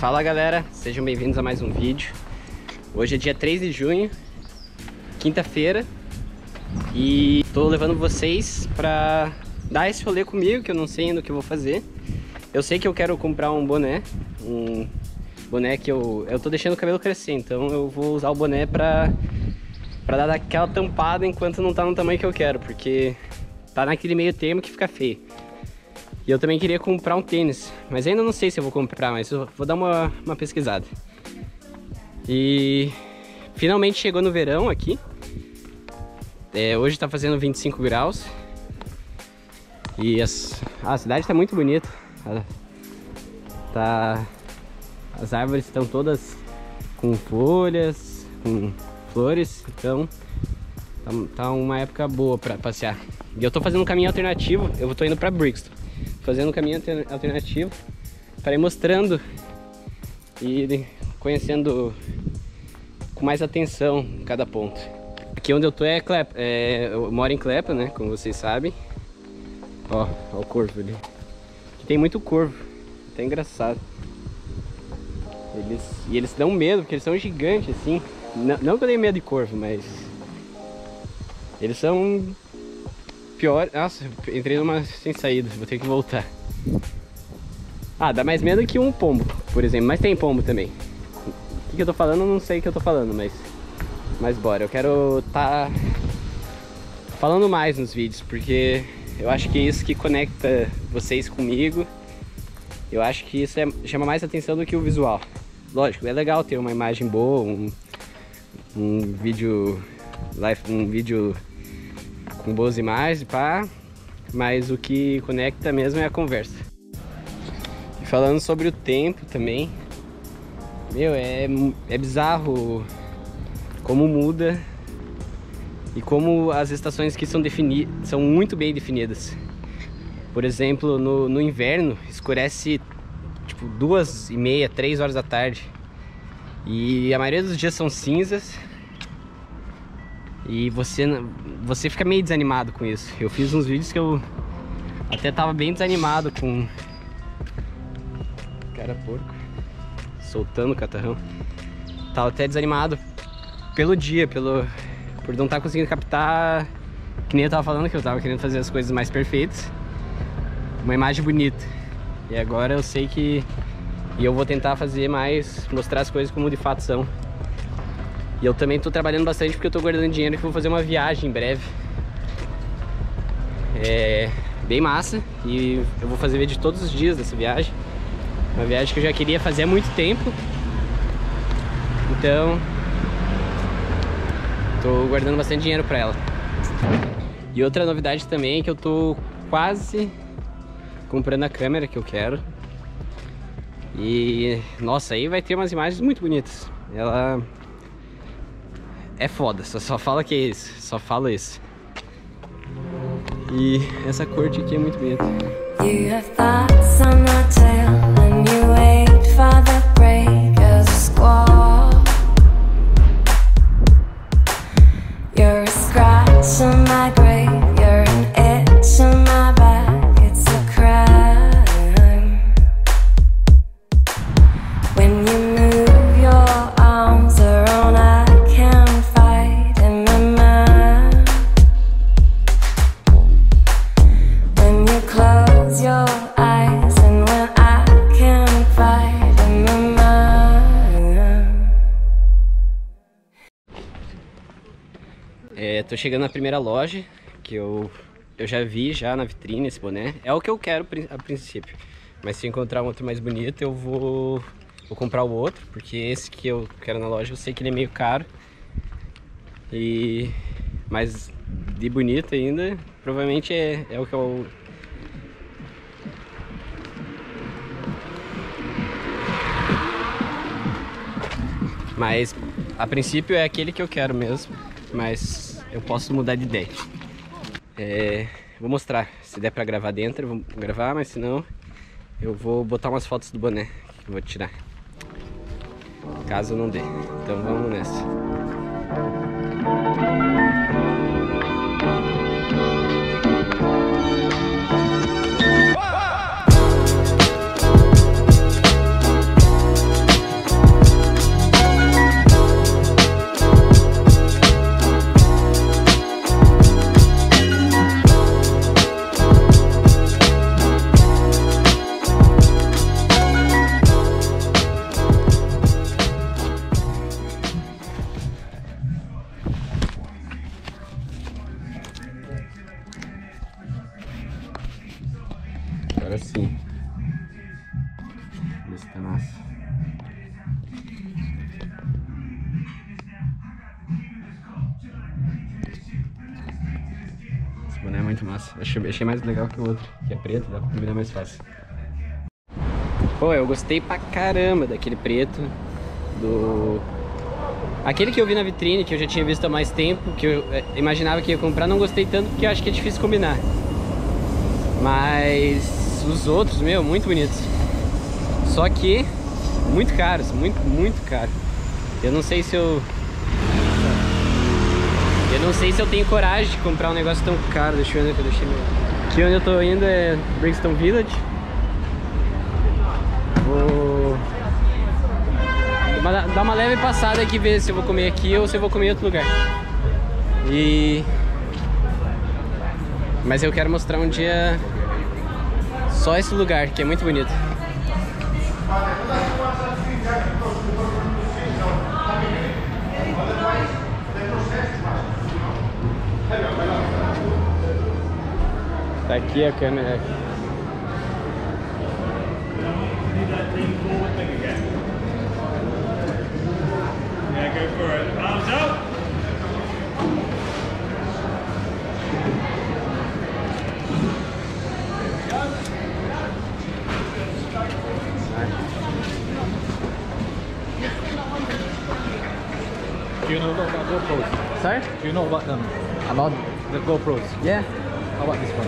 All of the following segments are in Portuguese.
Fala galera, sejam bem-vindos a mais um vídeo. Hoje é dia 3 de junho, quinta-feira, e tô levando vocês pra dar esse rolê comigo, que eu não sei ainda o que eu vou fazer. Eu sei que eu quero comprar um boné que eu tô deixando o cabelo crescer, então eu vou usar o boné pra dar aquela tampada enquanto não tá no tamanho que eu quero, porque tá naquele meio termo que fica feio. E eu também queria comprar um tênis, mas ainda não sei se eu vou comprar, mas eu vou dar uma pesquisada. E finalmente chegou no verão aqui. Hoje tá fazendo 25 graus. E a cidade tá muito bonita. As árvores estão todas com folhas, com flores, então tá uma época boa pra passear. E eu tô fazendo um caminho alternativo, eu tô indo pra Brixton. Fazendo um caminho alternativo para ir mostrando e conhecendo com mais atenção cada ponto. Aqui onde eu tô eu moro em Clapham, né, como vocês sabem. Ó o corvo ali. Aqui tem muito corvo, até engraçado. Eles dão medo, porque eles são gigantes assim. Não que eu tenha medo de corvo, mas eles são pior. Nossa, entrei numa sem saída, vou ter que voltar. Dá mais medo que um pombo, por exemplo, mas tem pombo também. O que eu tô falando, eu não sei o que eu tô falando, mas bora. Eu quero tá falando mais nos vídeos, porque eu acho que é isso que conecta vocês comigo. Eu acho que isso chama mais atenção do que o visual. Lógico, é legal ter uma imagem boa, um vídeo com boas imagens, pá, mas o que conecta mesmo é a conversa. E falando sobre o tempo também, meu, é bizarro como muda e como as estações aqui são muito bem definidas. Por exemplo, no inverno escurece tipo 2h30, 3 horas da tarde, e a maioria dos dias são cinzas. E você fica meio desanimado com isso. Eu fiz uns vídeos que eu até tava bem desanimado com... Cara, porco soltando o catarrão. Tava até desanimado pelo dia, por não estar conseguindo captar, que nem eu tava falando, que eu tava querendo fazer as coisas mais perfeitas, uma imagem bonita. E agora eu sei que eu vou tentar fazer mais, mostrar as coisas como de fato são. E eu também tô trabalhando bastante porque eu tô guardando dinheiro, que eu vou fazer uma viagem em breve. É bem massa, e eu vou fazer vídeo todos os dias dessa viagem. Uma viagem que eu já queria fazer há muito tempo. Então tô guardando bastante dinheiro pra ela. E outra novidade também é que eu tô quase comprando a câmera que eu quero. E nossa, aí vai ter umas imagens muito bonitas. Ela é foda, só fala que é isso, só falo isso. E essa corte aqui é muito bonita. You have thoughts on my tail and you wait for the break as a squall. You're a scratch on my grave, you're an itch on my back, it's a crime. When you move your arms around, I can't fight in my mind. When you close your eyes and when I can't fight in my mind. Tô chegando na primeira loja que eu já vi já na vitrine esse boné. É o que eu quero a princípio, mas se encontrar um outro mais bonito eu vou comprar o outro, porque esse que eu quero na loja eu sei que ele é meio caro. Mas de bonito ainda, provavelmente é o que eu... Mas a princípio é aquele que eu quero mesmo, mas eu posso mudar de ideia. Vou mostrar, se der pra gravar dentro eu vou gravar, mas se não eu vou botar umas fotos do boné que eu vou tirar, caso não dê. Então vamos nessa. aí. Vê se tá massa. Esse boné é muito massa. Achei mais legal que o outro, que é preto, dá pra combinar mais fácil. Pô, eu gostei pra caramba daquele preto. Aquele que eu vi na vitrine, que eu já tinha visto há mais tempo, que eu imaginava que ia comprar, não gostei tanto porque eu acho que é difícil combinar. Mas os outros, meu, muito bonitos. Só que muito caros, muito caro. Eu não sei se eu tenho coragem de comprar um negócio tão caro. Deixa eu ver onde eu deixei meu. Aqui onde eu tô indo é Brixton Village. Vou dar uma leve passada aqui, ver se eu vou comer aqui ou se eu vou comer em outro lugar. Mas eu quero mostrar um dia só esse lugar, que é muito bonito. Tá aqui a câmera. Do you know about GoPros? Sorry? Do you know about them? About The GoPros? yeah. How about this one?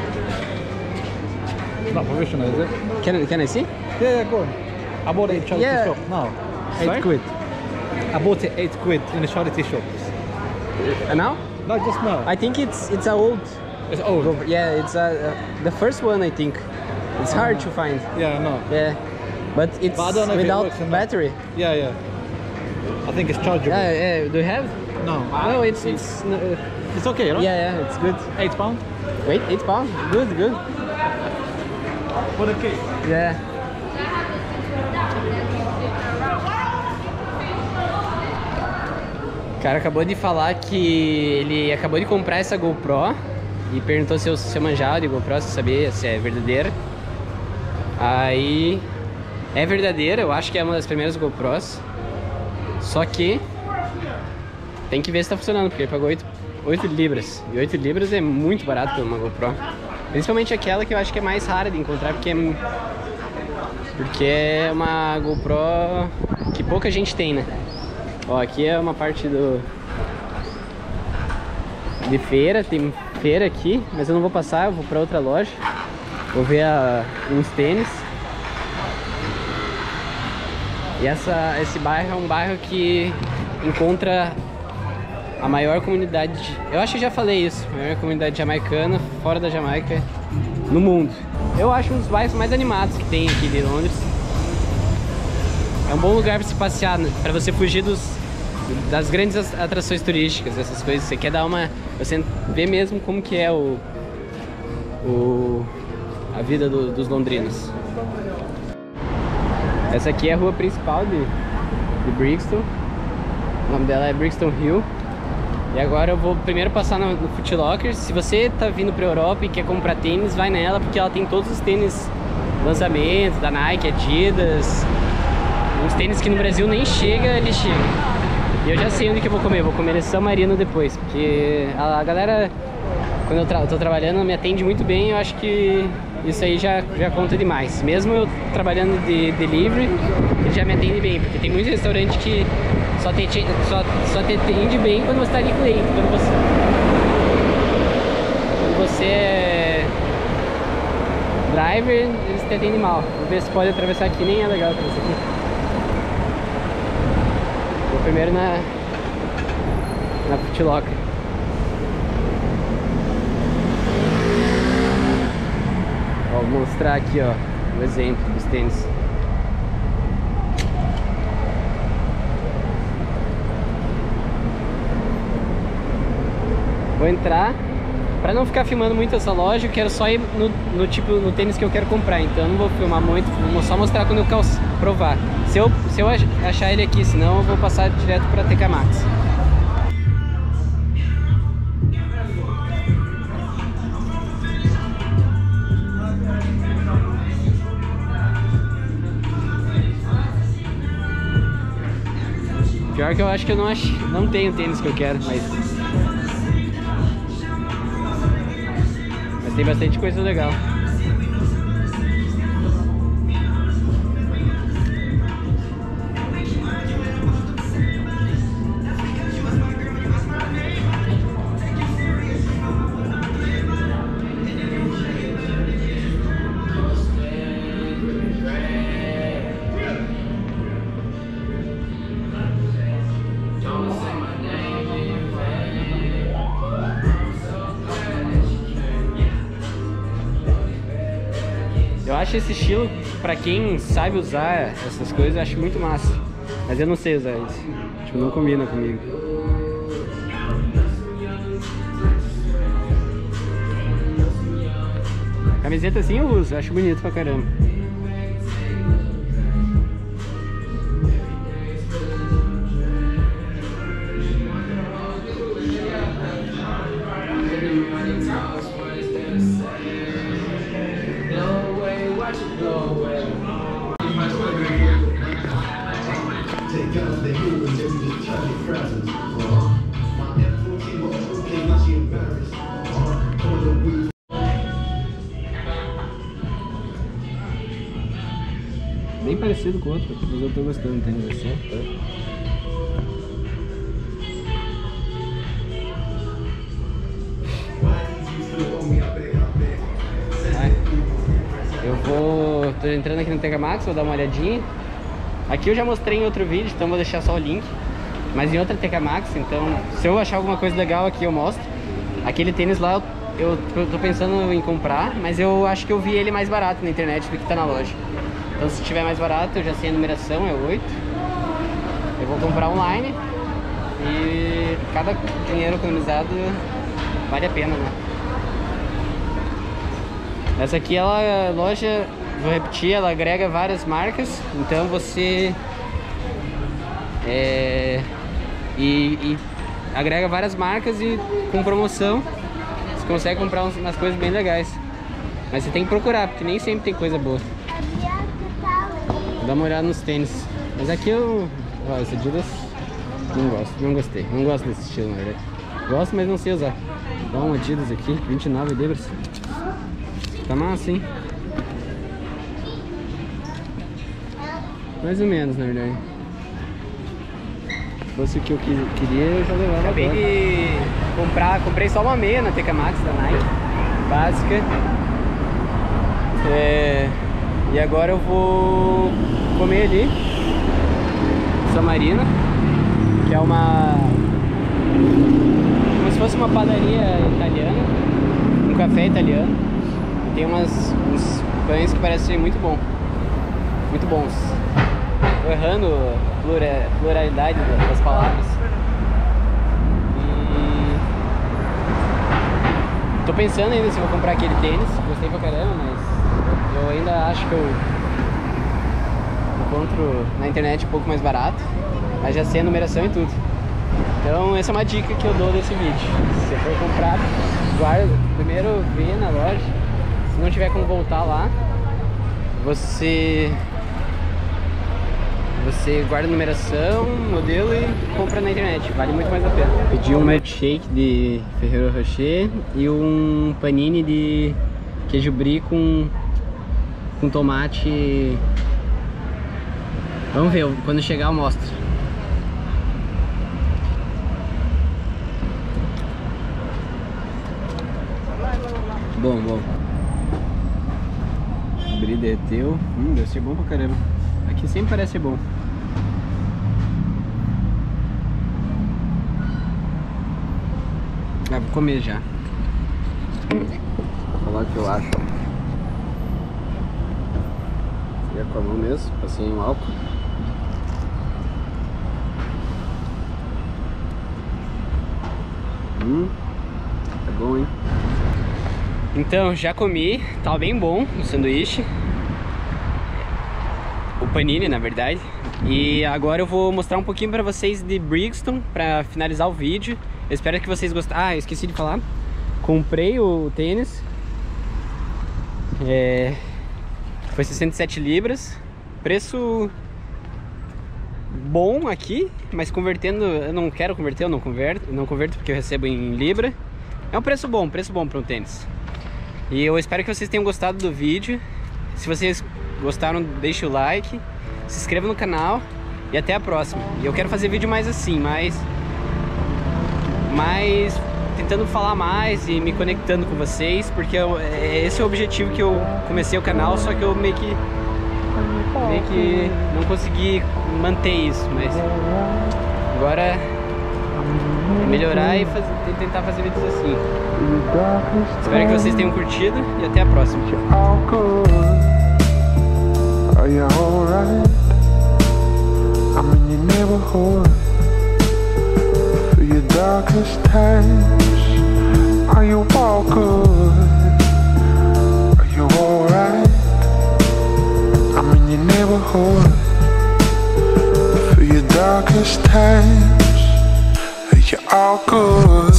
It's not professional, is it? Can I see? Yeah, go on. I bought it in charity Yeah. shop now. Sorry? 8 quid. I bought it 8 quid in a charity shop. Now? No, just now. I think it's a old. It's old. Yeah, it's the first one. I think it's hard to find. Yeah, I know. Yeah, but it's But I don't know if it without works or not. battery. Yeah. I think it's chargeable. Yeah. Do you have? No. No, it's It's okay, right? yeah, it's good. £8 Wait, £8. Good. for the cake. Yeah. O cara acabou de falar que ele acabou de comprar essa GoPro e perguntou se eu manjava de GoPro, se eu sabia se é verdadeira. Aí é verdadeira, eu acho que é uma das primeiras GoPros. Só que tem que ver se tá funcionando, porque ele pagou 8 libras. E 8 libras é muito barato pra uma GoPro. Principalmente aquela que eu acho que é mais rara de encontrar, porque é uma GoPro que pouca gente tem, né? Ó, aqui é uma parte de feira, tem feira aqui, mas eu não vou passar, eu vou pra outra loja. Vou ver uns tênis. E esse bairro é um bairro que encontra a maior comunidade, eu acho que já falei isso, a maior comunidade jamaicana fora da Jamaica no mundo. Eu acho um dos bairros mais animados que tem aqui de Londres. É um bom lugar para se passear, né? Para você fugir das grandes atrações turísticas, essas coisas. Você quer dar você vê mesmo como que é a vida dos londrinos. Essa aqui é a rua principal de Brixton. O nome dela é Brixton Hill. E agora eu vou primeiro passar no Foot Locker. Se você tá vindo pra Europa e quer comprar tênis, vai nela, porque ela tem todos os tênis lançamentos da Nike, Adidas. Uns tênis que no Brasil nem chega, ele chega. E eu já sei onde que eu vou comer nesse San Marino depois, porque a galera, quando eu tô trabalhando, me atende muito bem. Eu acho que isso aí já conta demais. Mesmo eu trabalhando de delivery, ele já me atende bem, porque tem muitos restaurantes que só te atende bem quando você está de cliente. Quando você é driver, eles te atendem mal. Vou ver se pode atravessar aqui, nem é legal atravessar aqui. Vou primeiro na Foot Locker. Ó, vou mostrar aqui, ó, o exemplo dos tênis. Vou entrar, pra não ficar filmando muito essa loja, eu quero só ir no tênis que eu quero comprar, então eu não vou filmar muito, vou só mostrar quando eu provar. Se eu achar ele aqui, senão eu vou passar direto pra TK Maxx. Pior que eu acho que eu não tenho tênis que eu quero, mas tem bastante coisa legal. Eu acho esse estilo, pra quem sabe usar essas coisas, eu acho muito massa. Mas eu não sei usar isso. Tipo, não combina comigo. Camiseta assim eu uso, eu acho bonito pra caramba. Bem parecido com o outro, mas eu tô gostando, tem versão, tá? Tô entrando aqui no TK Maxx, vou dar uma olhadinha. Aqui eu já mostrei em outro vídeo, então vou deixar só o link. Mas em outra TK Maxx, então se eu achar alguma coisa legal aqui eu mostro. Aquele tênis lá eu tô pensando em comprar, mas eu acho que eu vi ele mais barato na internet do que tá na loja. Então se tiver mais barato, eu já sei a numeração, é 8. Eu vou comprar online e cada dinheiro economizado vale a pena, né? Essa aqui ela é a loja, vou repetir, ela agrega várias marcas, então você e agrega várias marcas e com promoção você consegue comprar umas coisas bem legais. Mas você tem que procurar, porque nem sempre tem coisa boa. Dá uma olhada nos tênis. Mas aqui ó, esse Adidas não gostei. Não gosto desse estilo, na verdade. Gosto, mas não sei usar. Dá um Adidas aqui, 29 libras. Tá massa, hein? Mais ou menos, na verdade. Se fosse o que eu queria, eu já levava. Acabei de comprei só uma meia na TK Maxx da Nike, básica. E agora eu vou comer ali Samarina, que é como se fosse uma padaria italiana, um café italiano. E tem uns pães que parecem ser muito bons. Tô errando a pluralidade das palavras. E tô pensando ainda se vou comprar aquele tênis. Gostei pra caramba, mas eu ainda acho que eu encontro na internet um pouco mais barato, mas já sei a numeração e tudo. Então essa é uma dica que eu dou desse vídeo. Se você for comprar, guarda, primeiro vê na loja. Se não tiver como voltar lá, você guarda a numeração, modelo e compra na internet. Vale muito mais a pena. Pedi um milkshake de Ferrero Rocher e um panini de queijo brie com tomate. Vamos ver, quando chegar eu mostro. Bom. O brie derreteu. Deve ser bom pra caramba. Aqui sempre parece ser bom. Vou comer já. Vou falar o que eu acho. E é com a mão mesmo, passei um álcool. Tá bom, hein? Então, já comi, tava bem bom o sanduíche. O panini, na verdade. E agora eu vou mostrar um pouquinho pra vocês de Brixton, pra finalizar o vídeo. Eu espero que vocês gostem. Ah, eu esqueci de falar. Comprei o tênis. Foi 67 libras. Preço bom aqui, mas convertendo, eu não quero converter, eu não converto porque eu recebo em Libra. É um preço bom para um tênis. E eu espero que vocês tenham gostado do vídeo. Se vocês gostaram, deixe o like, se inscreva no canal e até a próxima. E eu quero fazer vídeo mais assim, mais tentando falar mais e me conectando com vocês, porque esse é o objetivo que eu comecei o canal, só que eu meio que não consegui manter isso, mas agora é melhorar e tentar fazer vídeos assim. Espero que vocês tenham curtido e até a próxima. Are you all good? Are you alright? I'm in your neighborhood. For your darkest times, are you all good?